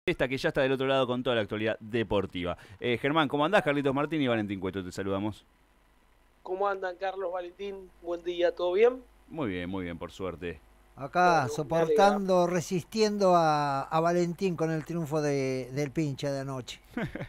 Esta que ya está del otro lado con toda la actualidad deportiva. Germán, ¿cómo andás? Carlitos Martín y Valentín Cueto, te saludamos. ¿Cómo andan, Carlos, Valentín? Buen día, ¿todo bien? Muy bien, por suerte. Acá Bueno, me alegra. soportando, resistiendo a Valentín con el triunfo del pincha de anoche.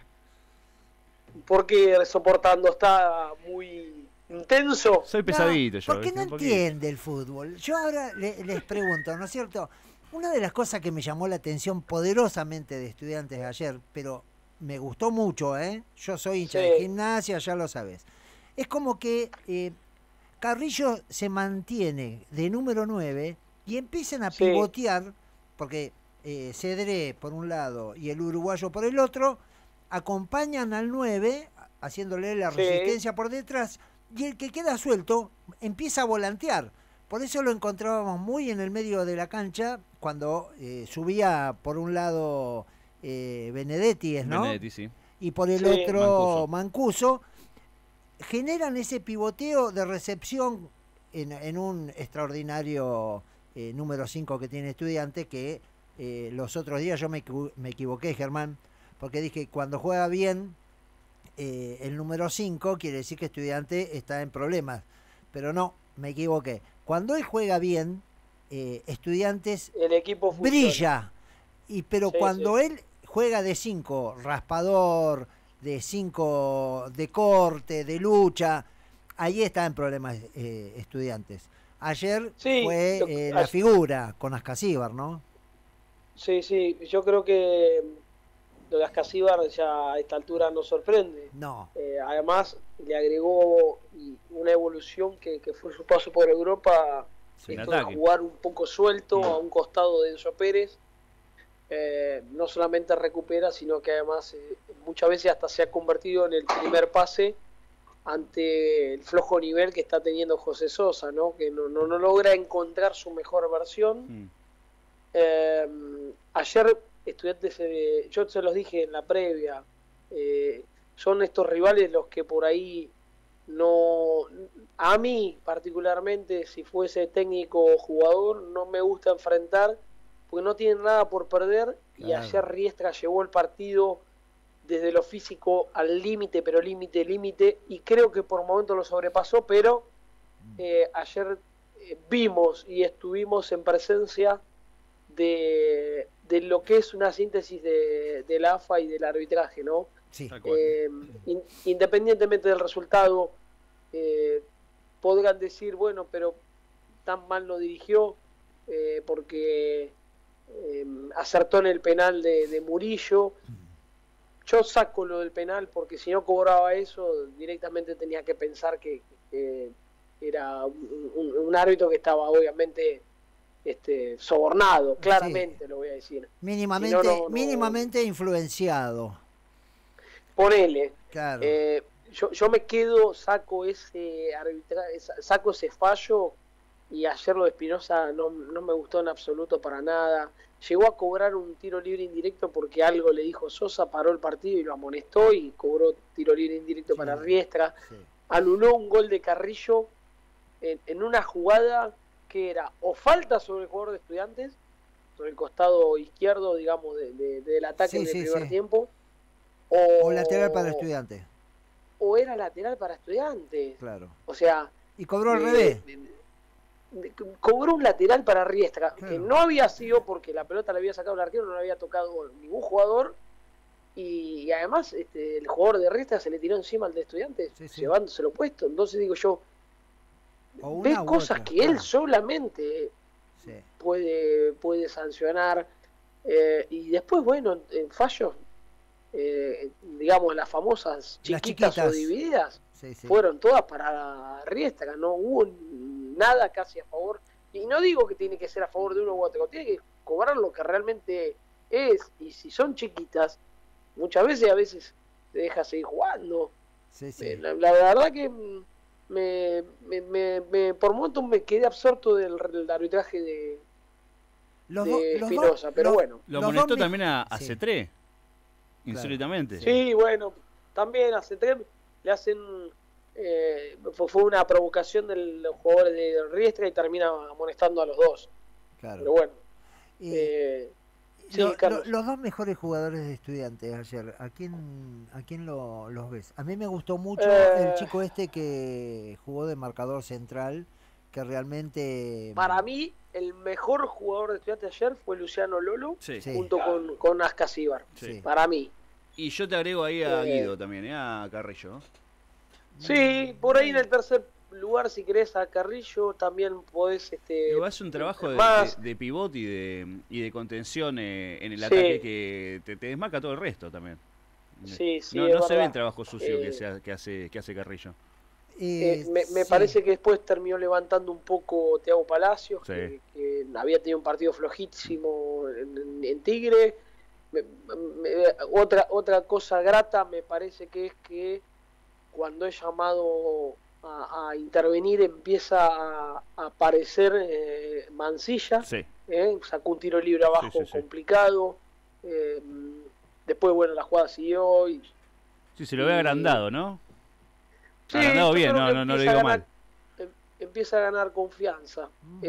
Porque soportando está muy intenso. Soy No, pesadito yo, porque ¿viste? no Un poquito. entiende el fútbol. Yo ahora les pregunto, ¿no es cierto? Una de las cosas que me llamó la atención poderosamente de Estudiantes ayer, pero me gustó mucho, ¿eh? Yo soy hincha de Sí, Gimnasia, ya lo sabes. Es como que Carrillo se mantiene de número 9 y empiezan a sí, pivotear, porque Cedré por un lado y el uruguayo por el otro, acompañan al 9, haciéndole la sí. resistencia por detrás, y el que queda suelto empieza a volantear. Por eso lo encontrábamos muy en el medio de la cancha, cuando subía por un lado Benedetti, ¿no? Benedetti, sí. Y por el Sí, otro Mancuso. Mancuso, generan ese pivoteo de recepción en un extraordinario número 5 que tiene Estudiante, que los otros días yo me equivoqué, Germán, porque dije cuando juega bien el número 5 quiere decir que Estudiante está en problemas, pero no, me equivoqué. Cuando él juega bien, Estudiantes el equipo funciona. brilla, pero Sí, sí. cuando él juega de 5 raspador, de 5 de corte, de lucha, ahí está en problemas Estudiantes. Ayer Sí, fue la figura con Ascasíbar, ¿no? sí, sí. Yo creo que lo de Ascasíbar ya a esta altura nos sorprende. No, Además, le agregó una evolución que fue su paso por Europa, Sin esto de ataque. jugar un poco suelto Mm. a un costado de Enzo Pérez. No solamente recupera, sino que además muchas veces hasta se ha convertido en el primer pase ante el flojo nivel que está teniendo José Sosa, ¿no? Que no logra encontrar su mejor versión. Mm. Ayer Estudiantes, yo se los dije en la previa, son estos rivales los que por ahí no, a mí particularmente, si fuese técnico o jugador, no me gusta enfrentar porque no tienen nada por perder, y ayer claro. Riestra llevó el partido desde lo físico al límite, pero límite, límite, y creo que por momentos lo sobrepasó, pero ayer vimos y estuvimos en presencia de lo que es una síntesis de la AFA y del arbitraje, ¿no? Sí. Tal cual. Independientemente del resultado, eh, podrán decir, bueno, pero tan mal no dirigió, porque acertó en el penal de Murillo. Yo saco lo del penal porque si no cobraba eso, directamente tenía que pensar que era un árbitro que estaba obviamente sobornado, Sí. claramente lo voy a decir. Si no, Mínimamente, mínimamente influenciado. ponele. Claro. Yo me quedo, saco saco ese fallo, y ayer lo de Espinosa no me gustó en absoluto para nada. Llegó a cobrar un tiro libre indirecto porque algo le dijo Sosa, paró el partido y lo amonestó y cobró tiro libre indirecto para Sí. Riestra. Sí. Anuló un gol de Carrillo en una jugada que era o falta sobre el jugador de Estudiantes, sobre el costado izquierdo, digamos, del ataque Sí, en el sí, primer sí. tiempo, O lateral para o, Estudiante. o era lateral para Estudiantes. Claro. O sea, Y cobró al de, revés. de, cobró un lateral para Riestra, que Claro. no había sido porque la pelota le había sacado el arquero, no le había tocado ningún jugador, y además el jugador de Riestra se le tiró encima al de Estudiantes, Sí, sí. llevándoselo puesto. Entonces digo yo, O ve una u cosas otra, que él claro. solamente Sí. puede sancionar, y después, bueno, en fallos, digamos, las famosas Las chiquitas o chiquitas. divididas, Sí, sí. fueron todas para Riestra, no hubo nada casi a favor. Y no digo que tiene que ser a favor de uno u otro, tiene que cobrar lo que realmente es. Y si son chiquitas, muchas veces a veces te deja seguir jugando. Sí, sí. La verdad que por momentos me quedé absorto del arbitraje Los dos, de los dos, Espinosa, pero bueno. Lo los dos amonestó también a sí, C3, claro. insólitamente. Sí. Sí, bueno, también hace tres le hacen, fue una provocación de los jugadores de Riestra y termina amonestando a los dos. Claro. Pero bueno, Eh, eh, Sí, Carlos. Los dos mejores jugadores de Estudiantes ayer, ¿a quién los ves? A mí me gustó mucho el chico este que jugó de marcador central, que realmente... Para mí, el mejor jugador de Estudiantes ayer fue Luciano Lolo, Sí. junto con Ascasíbar. Sí. Para mí. Y yo te agrego ahí a Guido también, a Carrillo. Sí, por ahí en el tercer lugar, si querés, a Carrillo también podés... Pero hace un trabajo de pivot y de contención en el Sí. ataque que te desmarca todo el resto también. Sí, sí, no es se ve verdad. el trabajo sucio que hace Carrillo. Me sí. parece que después terminó levantando un poco Thiago Palacios, Sí. que había tenido un partido flojísimo en Tigre. Otra cosa grata me parece que es que cuando es llamado a intervenir empieza a aparecer Mancilla. Sí. Sacó un tiro libre abajo Sí. complicado. Después, bueno, la jugada siguió. Sí, se lo ve agrandado, ¿no? Sí, Agrandado yo bien, creo que no lo empieza a digo ganar- mal. Empieza a ganar confianza.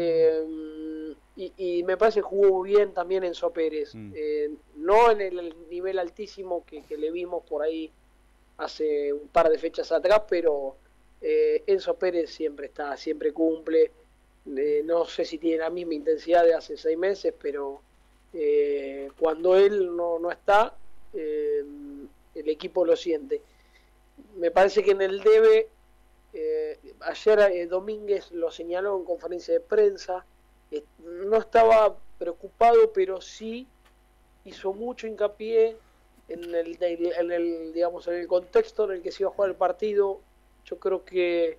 Y me parece que jugó bien también Enzo Pérez. No en el nivel altísimo que le vimos por ahí hace un par de fechas atrás, pero Enzo Pérez siempre está, siempre cumple. No sé si tiene la misma intensidad de hace 6 meses, pero cuando él no está, el equipo lo siente. Me parece que en el debe, ayer Domínguez lo señaló en conferencia de prensa, no estaba preocupado, pero sí hizo mucho hincapié en el contexto en el que se iba a jugar el partido. Yo creo que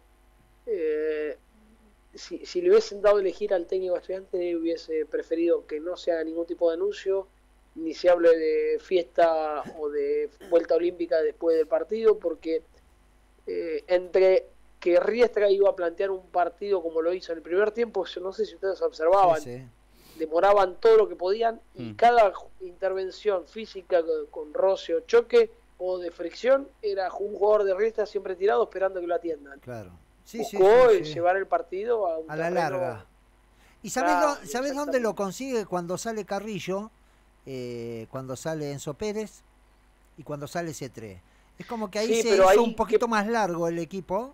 si le hubiesen dado a elegir al técnico estudiante, hubiese preferido que no se haga ningún tipo de anuncio, ni se hable de fiesta o de vuelta olímpica después del partido, porque entre que Riestra iba a plantear un partido como lo hizo en el primer tiempo, yo no sé si ustedes observaban, Sí. demoraban todo lo que podían y cada intervención física con roce o choque o de fricción era un jugador de Riestra siempre tirado esperando que lo atiendan. Claro. Buscó Sí. llevar el partido a un A la terreno. larga. ¿Y Claro, sabés dónde lo consigue? Cuando sale Carrillo, cuando sale Enzo Pérez y cuando sale C3. Es como que ahí Sí, se pero hizo ahí un poquito más largo el equipo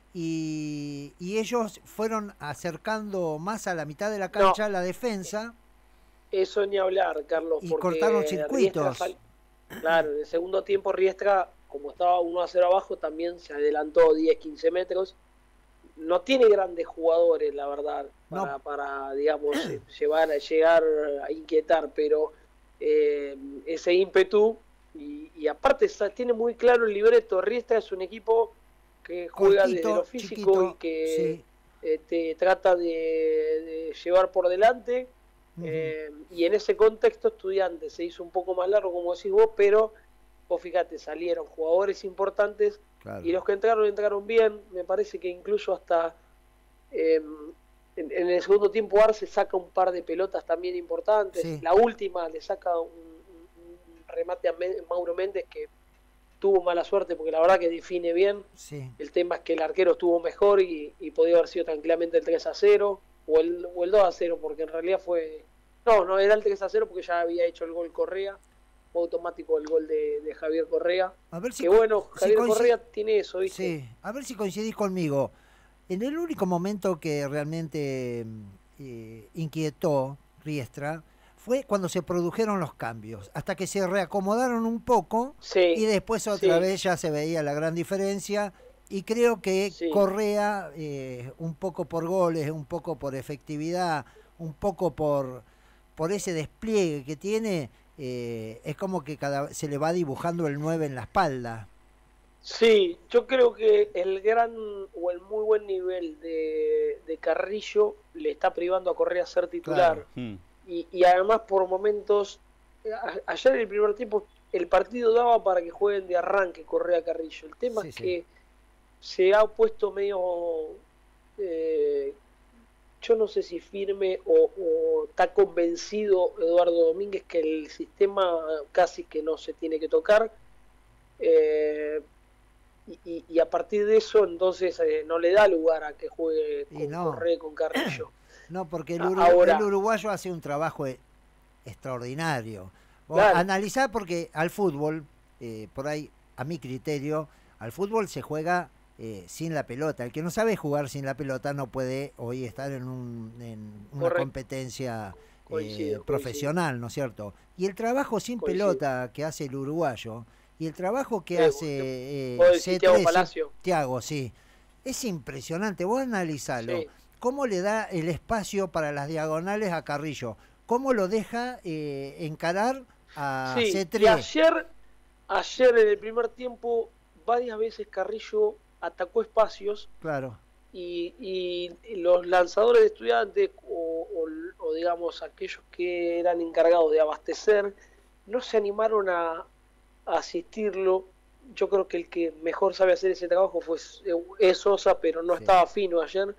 y ellos fueron acercando más a la mitad de la cancha la defensa. Eso ni hablar, Carlos, Y porque cortaron circuitos. Claro, en el segundo tiempo Riestra, como estaba 1-0 abajo, también se adelantó 10-15 metros. No tiene grandes jugadores, la verdad, para digamos, llegar a inquietar, pero ese ímpetu, y aparte tiene muy claro el libreto. Riestra es un equipo que juega Cortito, desde lo físico chiquito, y que sí. te trata de llevar por delante. Y en ese contexto Estudiantes se hizo un poco más largo, como decís vos, pero vos fíjate, salieron jugadores importantes. Claro. Y los que entraron bien. Me parece que incluso hasta en el segundo tiempo Arce saca un par de pelotas también importantes. Sí. La última le saca un remate a Mauro Méndez, que tuvo mala suerte porque la verdad que define bien. Sí. El tema es que el arquero estuvo mejor y podía haber sido tranquilamente el 3-0 o el 2-0, porque en realidad fue... No, era el 3-0 porque ya había hecho el gol Correa. Fue automático el gol de Javier Correa. A ver si que bueno, Javier Correa tiene eso, ¿viste? Sí, a ver si coincidís conmigo. En el único momento que realmente inquietó Riestra fue cuando se produjeron los cambios, hasta que se reacomodaron un poco y después otra vez ya se veía la gran diferencia. Y creo que Correa, un poco por goles, un poco por efectividad, un poco por ese despliegue que tiene, es como que se le va dibujando el 9 en la espalda. Sí, yo creo que el gran o el muy buen nivel de Carrillo le está privando a Correa ser titular. Claro. Y además por momentos, ayer en el primer tiempo el partido daba para que jueguen de arranque Correa Carrillo. El tema es que se ha puesto medio, yo no sé si firme o está convencido Eduardo Domínguez que el sistema casi que no se tiene que tocar. Y a partir de eso entonces no le da lugar a que juegue con Correa con Carrillo. No, porque el uruguayo hace un trabajo extraordinario. Vos Claro. analizá porque al fútbol, por ahí, a mi criterio, al fútbol se juega sin la pelota. El que no sabe jugar sin la pelota no puede hoy estar en una Correcto. competencia Coincido. profesional, ¿no es cierto? Y el trabajo sin Coincido. pelota que hace el uruguayo y el trabajo que Vos hace decís Thiago Palacio. Thiago, sí, es impresionante. Vos analizalo. Sí. ¿Cómo le da el espacio para las diagonales a Carrillo? ¿Cómo lo deja encarar a Sí, C3? y ayer en el primer tiempo, varias veces Carrillo atacó espacios Claro, y los lanzadores de Estudiantes o digamos aquellos que eran encargados de abastecer no se animaron a asistirlo. Yo creo que el que mejor sabe hacer ese trabajo es Sosa, pero no Sí. estaba fino ayer.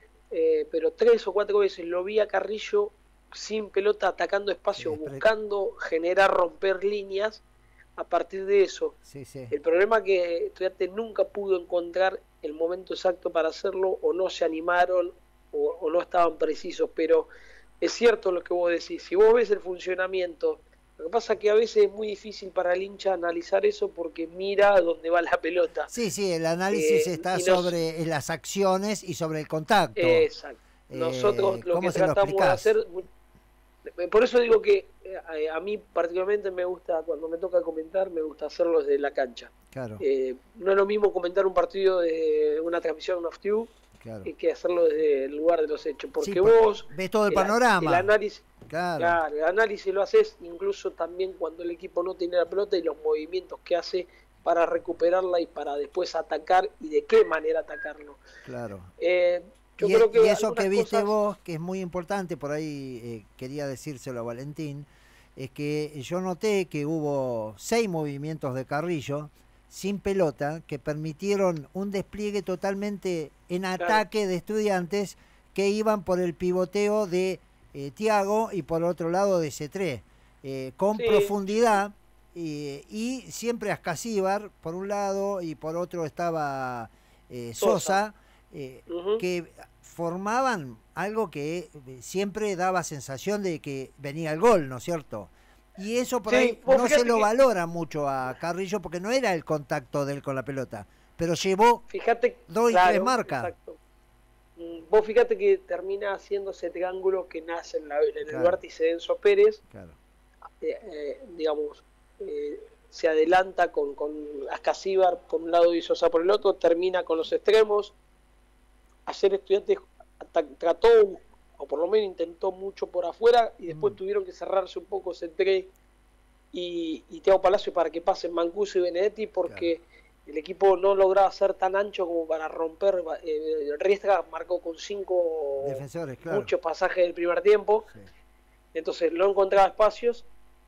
Pero 3 o 4 veces lo vi a Carrillo sin pelota atacando espacio, Sí, buscando generar, romper líneas a partir de eso. sí, sí. El problema es que Estudiantes nunca pudo encontrar el momento exacto para hacerlo, o no se animaron o no estaban precisos, pero es cierto lo que vos decís. Si vos ves el funcionamiento, lo que pasa es que a veces es muy difícil para el hincha analizar eso porque mira dónde va la pelota. Sí, sí, el análisis está sobre las acciones y sobre el contacto. Exacto. Nosotros lo ¿Cómo que se lo tratamos de explicás? hacer, por eso digo que a mí particularmente me gusta, cuando me toca comentar, me gusta hacerlo desde la cancha. Claro, No es lo mismo comentar un partido de una transmisión off-tube claro. que hacerlo desde el lugar de los hechos, porque Sí, vos ves todo el panorama. el análisis, Claro, claro, el análisis lo haces incluso también cuando el equipo no tiene la pelota y los movimientos que hace para recuperarla y para después atacar y de qué manera atacarlo. claro. Yo Y, creo que y eso algunas que viste cosas- vos, que es muy importante, por ahí quería decírselo a Valentín, es que yo noté que hubo 6 movimientos de Carrillo sin pelota que permitieron un despliegue totalmente en ataque de Estudiantes que iban por el pivoteo de Thiago y por otro lado de C3, con Sí. profundidad y siempre Ascasíbar por un lado y por otro estaba Sosa, Ujú. que formaban algo que siempre daba sensación de que venía el gol, ¿no es cierto? Y eso por Sí, ahí vos no se fíjate lo que- valora mucho a Carrillo porque no era el contacto de él con la pelota, pero llevó Fíjate, 2 y claro, 3 marcas. exacto. Vos fíjate que termina haciendo ese triángulo que nace en el Claro. vértice de Enzo Pérez, Claro, digamos, se adelanta con Ascasíbar por un lado y Sosa por el otro, termina con los extremos. Ayer Estudiantes trató, o por lo menos intentó mucho por afuera, y después tuvieron que cerrarse un poco C3 y Thiago Palacio para que pasen Mancuso y Benedetti, porque el equipo no lograba ser tan ancho como para romper. Riestra marcó con 5 defensores, claro. muchos pasajes del primer tiempo, Sí. entonces no encontraba espacios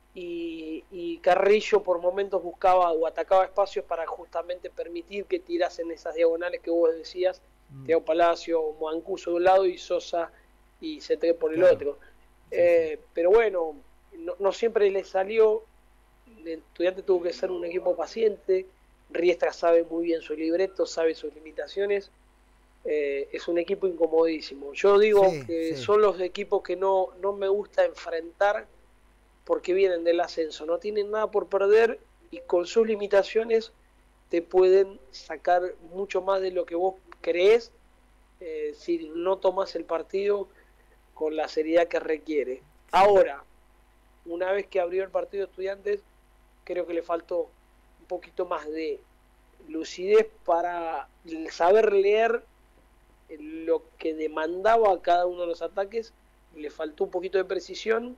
y Carrillo por momentos buscaba o atacaba espacios para justamente permitir que tirasen esas diagonales que vos decías, Thiago Palacio, Mancuso de un lado y Sosa y C3 por el Claro. otro. Sí, sí. Pero bueno, no siempre le salió. El Estudiante tuvo que ser un equipo paciente. Riestra sabe muy bien su libreto, sabe sus limitaciones. Es un equipo incomodísimo. Yo digo Sí, que sí. son los equipos que no me gusta enfrentar porque vienen del ascenso, no tienen nada por perder y con sus limitaciones te pueden sacar mucho más de lo que vos creés si no tomas el partido con la seriedad que requiere. Ahora, una vez que abrió el partido de Estudiantes, creo que le faltó un poquito más de lucidez para saber leer lo que demandaba cada uno de los ataques. Le faltó un poquito de precisión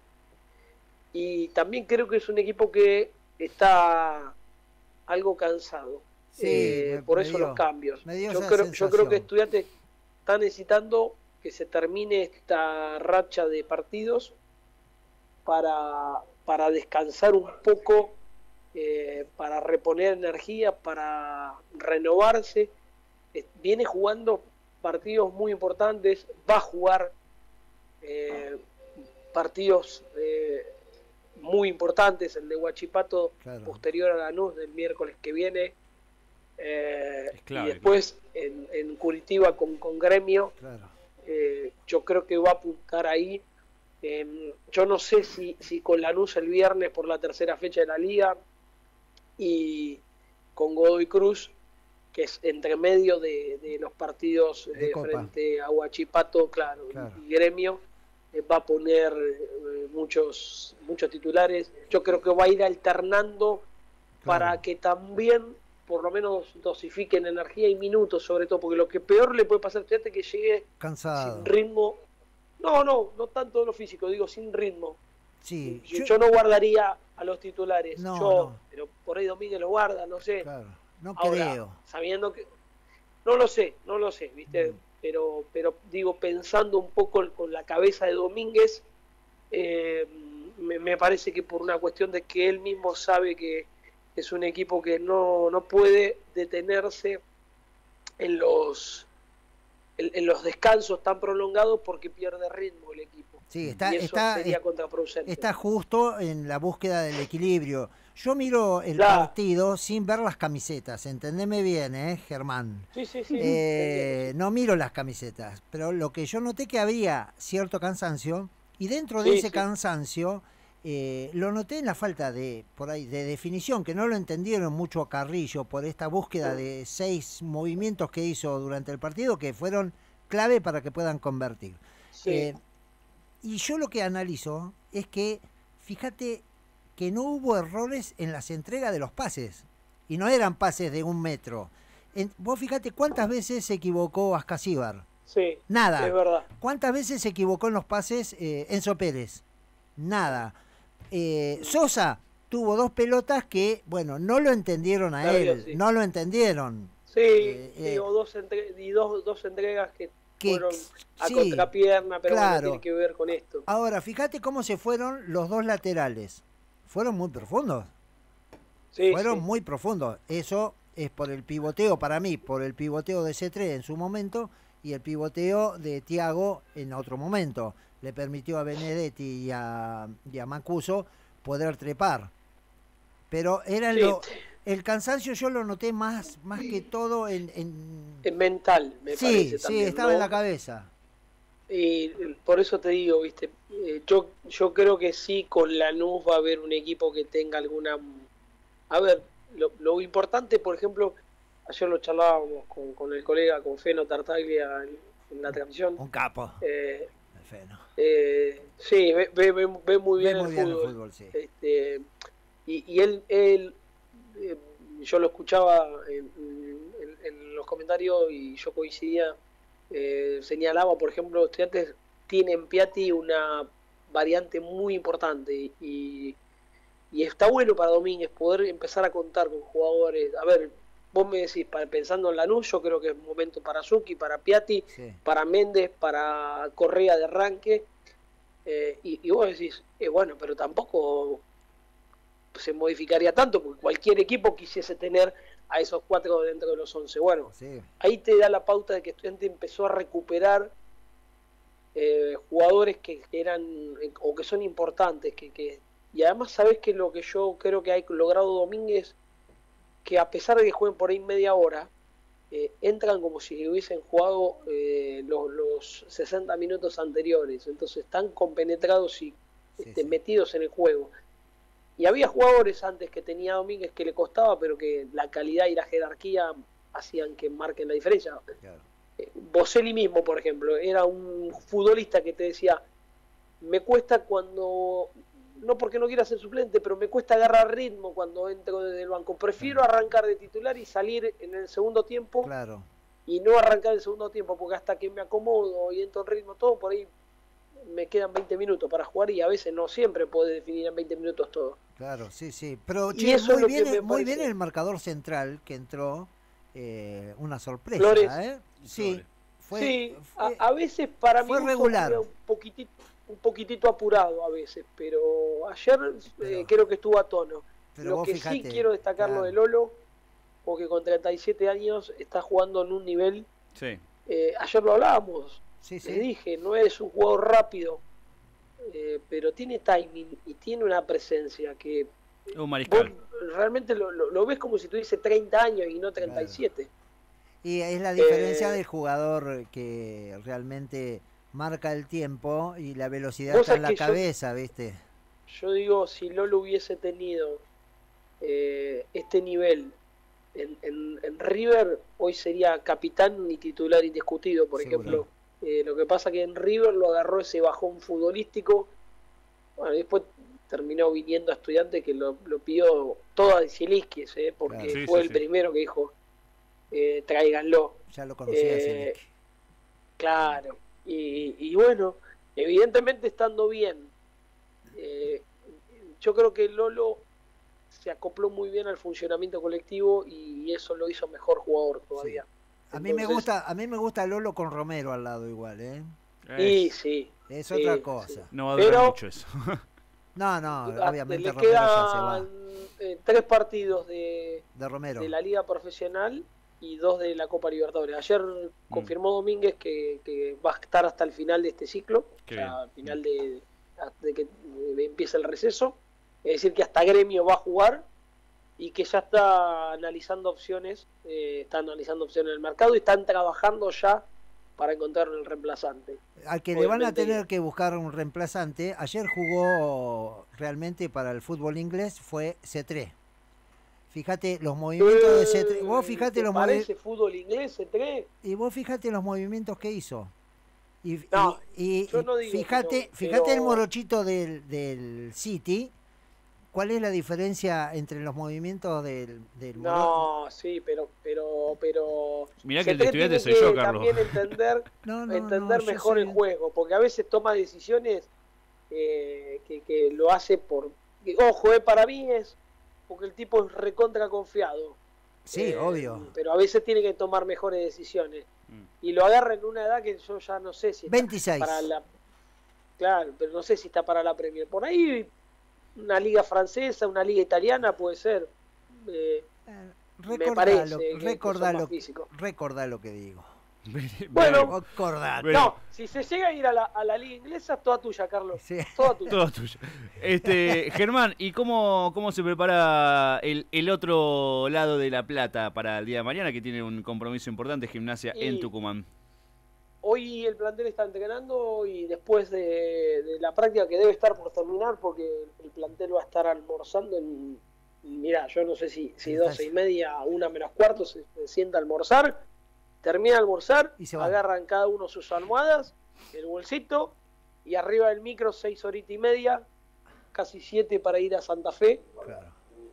y también creo que es un equipo que está algo cansado. Sí, Por me eso dio- los cambios. me dio Yo esa creo que sensación. Estudiantes está necesitando que se termine esta racha de partidos para descansar un poco, para reponer energía, para renovarse. Viene jugando partidos muy importantes, va a jugar partidos muy importantes, el de Huachipato Claro. posterior a Lanús del miércoles que viene, clave, y después en Curitiba con Gremio. Claro. Yo creo que va a apuntar ahí Yo no sé si con Lanús el viernes por la tercera fecha de la Liga y con Godoy Cruz, que es entre medio de los partidos frente a Huachipato, claro. Y Gremio, va a poner muchos titulares. Yo creo que va a ir alternando para que también por lo menos dosifiquen energía y minutos, sobre todo, porque lo que peor le puede pasar a Estudiantes es que llegue cansado, sin ritmo. No tanto de lo físico, digo sin ritmo. Sí, yo no guardaría a los titulares, no. Pero por ahí Domínguez lo guarda, no sé. Claro, no ahora, creo. Sabiendo que no lo sé, ¿viste? Pero digo, pensando un poco con la cabeza de Domínguez, me parece que por una cuestión de que él mismo sabe que es un equipo que no puede detenerse en los descansos tan prolongados porque pierde ritmo el equipo. Sí, sería contraproducente. Está justo en la búsqueda del equilibrio. Yo miro el partido sin ver las camisetas, entendeme bien, Germán. Sí. No miro las camisetas, pero lo que yo noté que había cierto cansancio, y dentro de ese cansancio lo noté en la falta de definición, que no lo entendieron mucho a Carrillo por esta búsqueda de 6 movimientos que hizo durante el partido, que fueron clave para que puedan convertir. Y yo lo que analizo es que, fíjate que no hubo errores en las entregas de los pases, y no eran pases de 1 metro. Vos fíjate cuántas veces se equivocó Ascasíbar. Sí, nada. Es verdad. ¿Cuántas veces se equivocó en los pases Enzo Pérez? Nada. Sosa tuvo 2 pelotas que, bueno, no lo entendieron a él, no lo entendieron. Sí, dos entregas que fueron a contrapierna, pero bueno, tiene que ver con esto. Ahora, fíjate cómo se fueron los 2 laterales. Fueron muy profundos. Fueron muy profundos. Eso es por el pivoteo, para mí, por el pivoteo de C3 en su momento y el pivoteo de Thiago en otro momento. Le permitió a Benedetti y a Mancuso poder trepar. Pero era el cansancio, yo lo noté más que todo en mental, me parece también. Sí, estaba en la cabeza. Y por eso te digo, viste, yo creo que sí, con Lanús va a haber un equipo que tenga alguna... A ver, lo importante, por ejemplo, ayer lo charlábamos con el colega, con Feno Tartaglia en la transmisión. Un capo. Feno. Sí, ve muy bien el fútbol. Sí. Y él yo lo escuchaba en los comentarios y yo coincidía, señalaba, por ejemplo, Estudiantes tiene en Piatti una variante muy importante y está bueno para Domínguez poder empezar a contar con jugadores. A ver, vos me decís, pensando en Lanús, yo creo que es momento para Zucchi, para Piatti, para Méndez, para Correa de arranque, y vos decís, bueno, pero tampoco se modificaría tanto, porque cualquier equipo quisiese tener a esos 4 dentro de los 11. Bueno, ahí te da la pauta de que Estudiantes empezó a recuperar jugadores que eran o que son importantes, y además sabés que lo que yo creo que ha logrado Domínguez, que a pesar de que jueguen por ahí media hora, entran como si hubiesen jugado los 60 minutos anteriores, entonces están compenetrados y metidos en el juego. Y había jugadores antes que tenía Domínguez que le costaba, pero que la calidad y la jerarquía hacían que marquen la diferencia. Claro. Boselli mismo, por ejemplo, era un futbolista que te decía, me cuesta cuando... No porque no quiera ser suplente, pero me cuesta agarrar ritmo cuando entro desde el banco. Prefiero arrancar de titular y salir en el segundo tiempo. Claro. Y no arrancar el segundo tiempo, porque hasta que me acomodo y entro en ritmo todo, por ahí me quedan 20 minutos para jugar y a veces no siempre puede definir en 20 minutos todo. Claro, sí. Pero muy bien el marcador central que entró, una sorpresa. Flores. Fue a veces para mí fue regular. Un poquitito apurado a veces, pero ayer creo que estuvo a tono. Lo que fíjate, sí quiero destacarlo de Lolo, porque con 37 años está jugando en un nivel... ayer lo hablábamos, le dije, no es un jugador rápido, pero tiene timing y tiene una presencia que... Un mariscal. Vos realmente lo ves como si tuviese 30 años y no 37. Claro. Y es la diferencia del jugador que realmente marca el tiempo y la velocidad Vos está en sabés la que cabeza, ¿viste? yo digo, si Lolo hubiese tenido este nivel en River, hoy sería capitán y titular indiscutido, por Seguro. ejemplo. Lo que pasa que en River lo agarró ese bajón futbolístico. Bueno, después terminó viniendo a Estudiantes, que lo pidió todo a Zielinski, porque Claro. Sí, fue sí, el sí. primero que dijo, tráiganlo. Ya lo conocía Eh, Zielinski. Claro. Y bueno, evidentemente estando bien, eh, yo creo que Lolo se acopló muy bien al funcionamiento colectivo y eso lo hizo mejor jugador todavía. A mí me Entonces, gusta Lolo con Romero al lado igual, ¿eh? y Es- sí, Es sí, otra sí. cosa. no va a durar Pero mucho eso. No, obviamente le Romero ya se va. quedan 3 partidos De Romero. de la Liga Profesional y 2 de la Copa Libertadores. Ayer confirmó Domínguez que va a estar hasta el final de este ciclo, Qué o sea, bien. al final de que empiece el receso. Es decir, que hasta Gremio va a jugar y que ya está analizando opciones, están analizando opciones en el mercado y están trabajando ya para encontrar el reemplazante. Al que le van a Obviamente tener que buscar un reemplazante, ayer jugó realmente para el fútbol inglés, fue C3. Fíjate los movimientos de C3. Vos fíjate ¿te los parece fútbol inglés, C3? y vos fíjate los movimientos que hizo. Y, No, y yo no digo fíjate, que no, fíjate el pero- morochito del City. ¿Cuál es la diferencia entre los movimientos del No, sí, pero Mirá que el C3 de Estudiantes tiene soy yo, que Carlos. también entender No, yo mejor el soy- juego, porque a veces toma decisiones que lo hace por... Ojo, para mí es porque el tipo es recontra confiado. Sí, obvio. Pero a veces tiene que tomar mejores decisiones. Mm. Y lo agarra en una edad que yo ya no sé si está 26. para la... Claro, pero no sé si está para la Premier. Por ahí una liga francesa, una liga italiana puede ser. Me parece que son más físicos. Recordá lo que digo. Bueno, Recordá. Pero- No, si se llega a ir a la liga inglesa, toda tuya, Carlos. Sí. Toda tuya. Todo tuyo. Germán, ¿y cómo se prepara el otro lado de La Plata para el día de mañana, que tiene un compromiso importante, Gimnasia en Y- Tucumán? Hoy el plantel está entrenando y después de la práctica que debe estar por terminar, porque el plantel va a estar almorzando mirá, yo no sé si 12:30, 1:45 se sienta a almorzar, termina de almorzar, Y se va. agarran cada uno sus almohadas, el bolsito, y arriba del micro 6 horitas y media, casi 7 para ir a Santa Fe, Claro.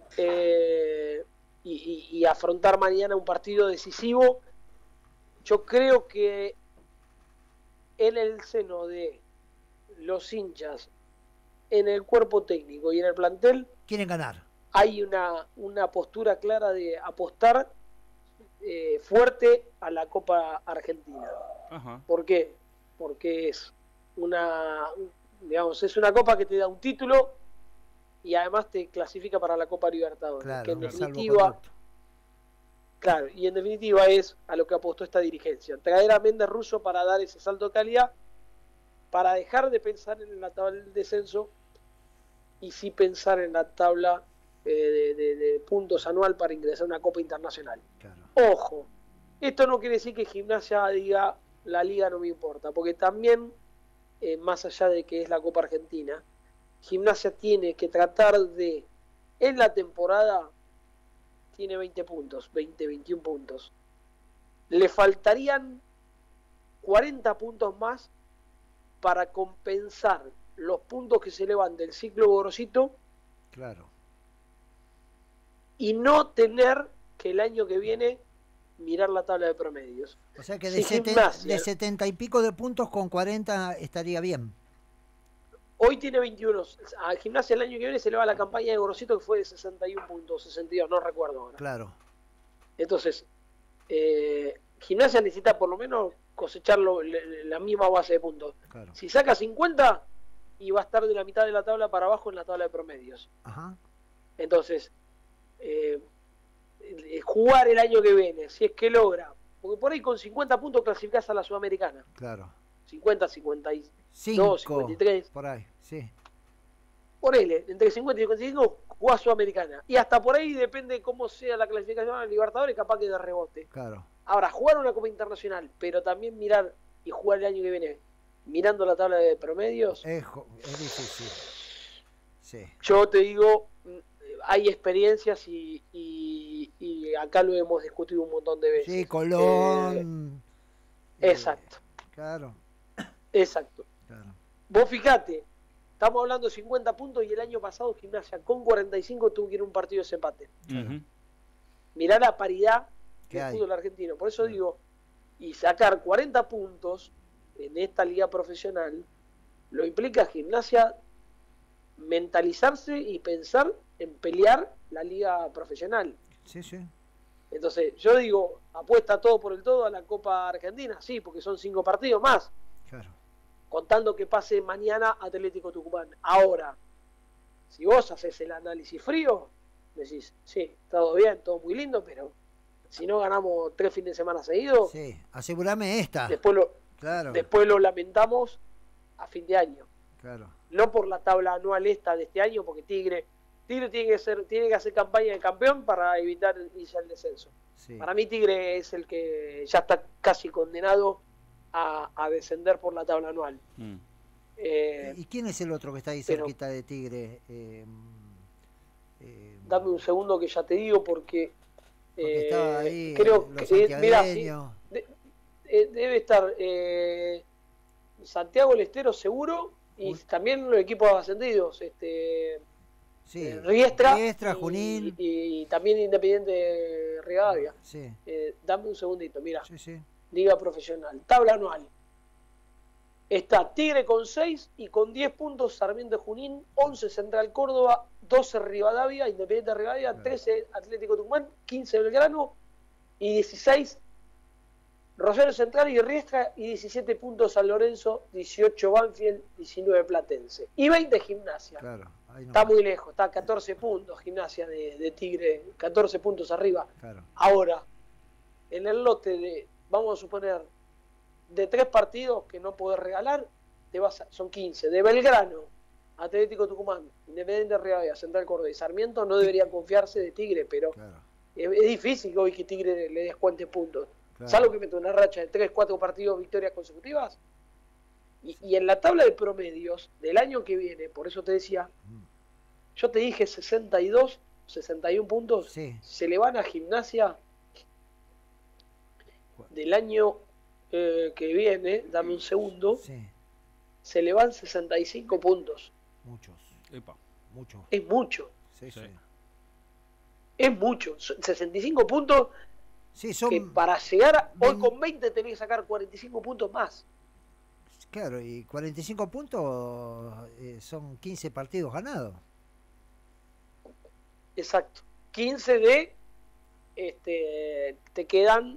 y afrontar mañana un partido decisivo. Yo creo que en el seno de los hinchas, en el cuerpo técnico y en el plantel, Quieren ganar. hay una postura clara de apostar fuerte a la Copa Argentina. Ajá. ¿Por qué? Porque es es una copa que te da un título y además te clasifica para la Copa Libertadores. Claro, que en un definitiva, salvoconducto. claro, y en definitiva es a lo que apostó esta dirigencia. Traer a Méndez Russo para dar ese salto de calidad, para dejar de pensar en la tabla del descenso y sí pensar en la tabla de puntos anual para ingresar a una Copa Internacional. Claro. Ojo, esto no quiere decir que Gimnasia diga la liga no me importa, porque también, más allá de que es la Copa Argentina, Gimnasia tiene que tratar de, en la temporada, tiene 20 puntos, 21 puntos. Le faltarían 40 puntos más para compensar los puntos que se elevan del ciclo Gorosito Claro. y no tener que el año que viene mirar la tabla de promedios. O sea que Si de, Gimnasia- de 70 y pico de puntos con 40 estaría bien. Hoy tiene 21. A Gimnasia el año que viene se le va la campaña de Gorosito, que fue de 61 puntos, 62, no recuerdo ahora. Claro. Entonces, Gimnasia necesita por lo menos cosechar la misma base de puntos. Claro. Si saca 50, y va a estar de la mitad de la tabla para abajo en la tabla de promedios. Ajá. Entonces, jugar el año que viene, si es que logra, porque por ahí con 50 puntos clasificás a la Sudamericana. Claro. 50, 52, 5 53. por ahí, sí. Por él, entre 50 y 55 jugás Sudamericana. Y hasta por ahí depende de cómo sea la clasificación a Libertadores, capaz que de rebote. Claro. Ahora, jugar una Copa Internacional, pero también mirar y jugar el año que viene mirando la tabla de promedios, Es difícil. Sí. yo te digo, hay experiencias y acá lo hemos discutido un montón de veces. Sí, Colón. Exacto, Claro, exacto. claro. Vos fijate, estamos hablando de 50 puntos y el año pasado Gimnasia con 45 tuvo que ir a un partido de desempate. Ujú. Mirá la paridad ¿Qué del hay? fútbol argentino. Por eso digo, y sacar 40 puntos en esta liga profesional, lo implica a Gimnasia mentalizarse y pensar en pelear la liga profesional. Sí, sí. Entonces, yo digo, apuesta todo por el todo a la Copa Argentina, sí, porque son 5 partidos más, Claro. contando que pase mañana Atlético Tucumán. Ahora, si vos haces el análisis frío, decís, sí, todo bien, todo muy lindo, pero si no ganamos 3 fines de semana seguidos, Sí, asegúrame esta. Claro, después lo lamentamos a fin de año. claro. No por la tabla anual esta de este año, porque Tigre tiene que hacer campaña de campeón para evitar iniciar el descenso. Sí. Para mí Tigre es el que ya está casi condenado a descender por la tabla anual. Mm. ¿Y quién es el otro que está ahí pero- cerquita de Tigre? Dame un segundo que ya te digo porque Estaba ahí creo los que mirá, sí, santiagueños. debe estar Santiago del Estero seguro y también los equipos ascendidos, Sí, Riestra, Junín. y también Independiente Rivadavia. Sí, Dame un segundito, mira, sí, sí. liga profesional, tabla anual. Está Tigre con 6 y con 10 puntos Sarmiento de Junín, 11 Central Córdoba, 12 Rivadavia, Independiente Rivadavia, 13 Atlético Tucumán, 15 Belgrano y 16 Rosario Central y Riestra y 17 puntos San Lorenzo, 18 Banfield, 19 Platense y 20 Gimnasia. Claro. Ahí Está nomás. muy lejos, está a 14 puntos Gimnasia de Tigre, 14 puntos arriba. Claro. Ahora, en el lote de, vamos a suponer, de 3 partidos que no podés regalar, son 15. De Belgrano, Atlético Tucumán, Independiente Rivadavia, Central Córdoba y Sarmiento no deberían confiarse de Tigre, pero Claro. es difícil que hoy que Tigre le descuente puntos. Claro. Salvo que mete una racha de 3, 4 partidos, victorias consecutivas. Y en la tabla de promedios del año que viene, por eso te decía, yo te dije 62, 61 puntos, Sí. se le van a Gimnasia del año que viene, dame un segundo, Sí. se le van 65 puntos. Muchos. Epa. Muchos. Es mucho, Sí, sí. Sí. es mucho. 65 puntos Sí, son. que para llegar hoy ven- con 20 tenés que sacar 45 puntos más. Claro, y 45 puntos son 15 partidos ganados. Exacto. 15 de, te quedan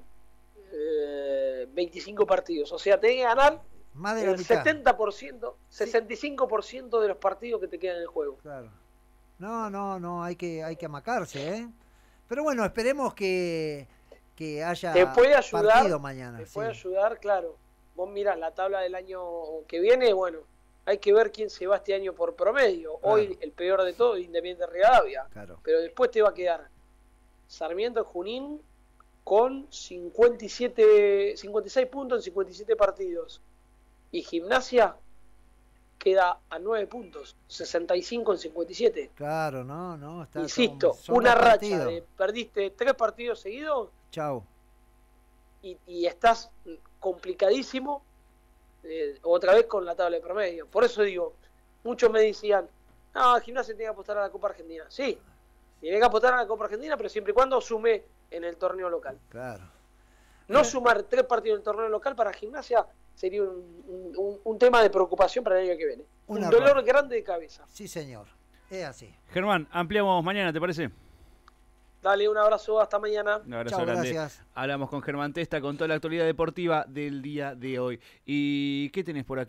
25 partidos. O sea, tenés que ganar Más de la el mitad. 70%, 65% de los partidos que te quedan en el juego. Claro. No, hay que amacarse, ¿eh? Pero bueno, esperemos que haya Te puede ayudar, partido mañana. te sí. puede ayudar, claro. Vos mirás la tabla del año que viene, bueno, hay que ver quién se va este año por promedio. Claro. Hoy el peor de todo es Independiente Rivadavia. Claro. Pero después te va a quedar Sarmiento de Junín con 56 puntos en 57 partidos. Y Gimnasia queda a 9 puntos, 65 en 57. Claro, no, está. Insisto, son una dos racha partidos. de perdiste 3 partidos seguidos Chau. y estás complicadísimo otra vez con la tabla de promedio. Por eso digo, muchos me decían, no, Gimnasia tiene que apostar a la Copa Argentina. Sí, tiene que apostar a la Copa Argentina, pero siempre y cuando sume en el torneo local. Claro. No sumar 3 partidos en el torneo local para Gimnasia sería un tema de preocupación para el año que viene. Un Un error. dolor grande de cabeza. Sí, señor. Es así. Germán, ampliamos mañana, ¿te parece? Dale, un abrazo, hasta mañana. Un abrazo Chau, grande. gracias. Hablamos con Germán Testa con toda la actualidad deportiva del día de hoy. ¿Y qué tenés por aquí?